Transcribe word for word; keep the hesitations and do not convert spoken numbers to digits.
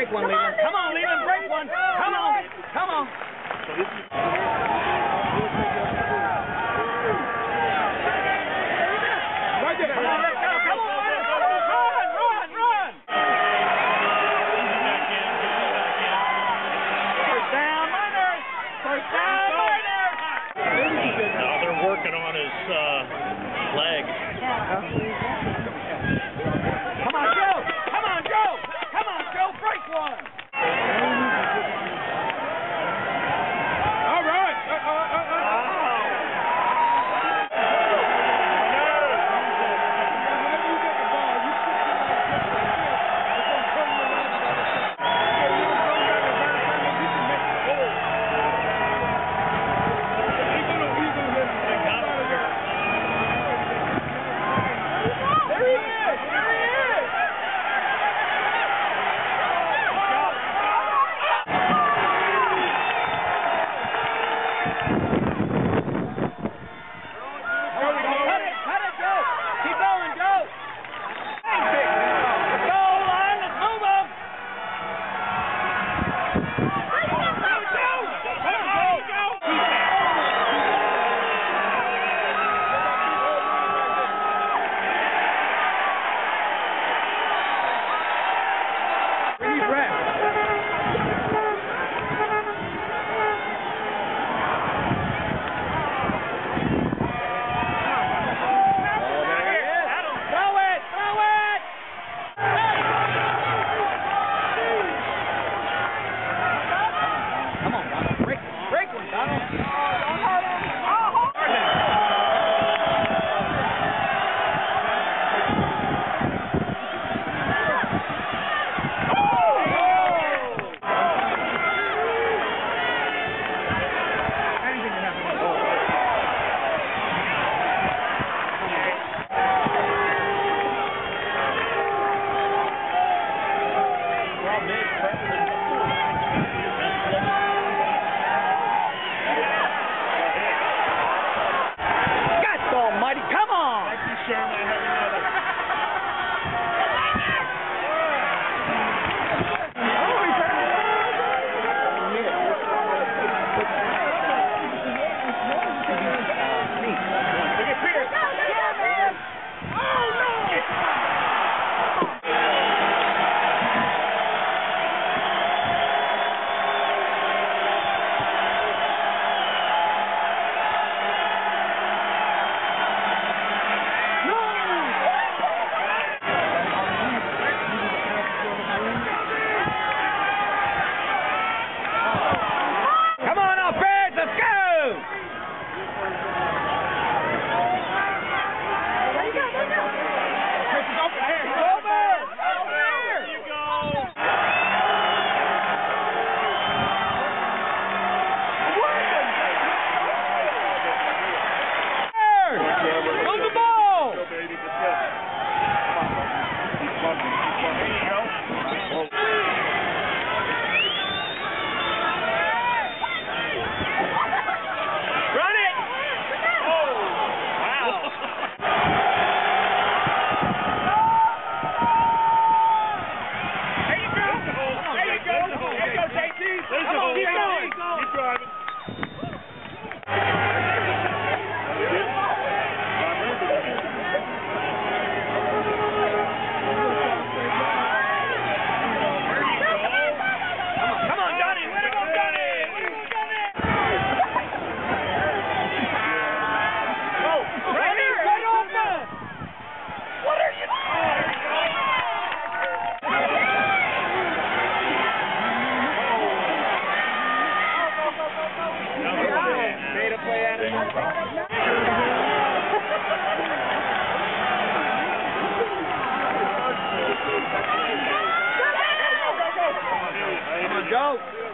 break one, Leland. Come on, Leland, break one. Come on, come on. Come on, let's go. Come on, let's go. Run, run, run. First down, Miners. First down, Miners. Now they're working on his uh, leg. Come on, Joe. Come on, Joe. Come on, Joe. Break one. All right. Uh, uh, uh, uh. Come on, Joe.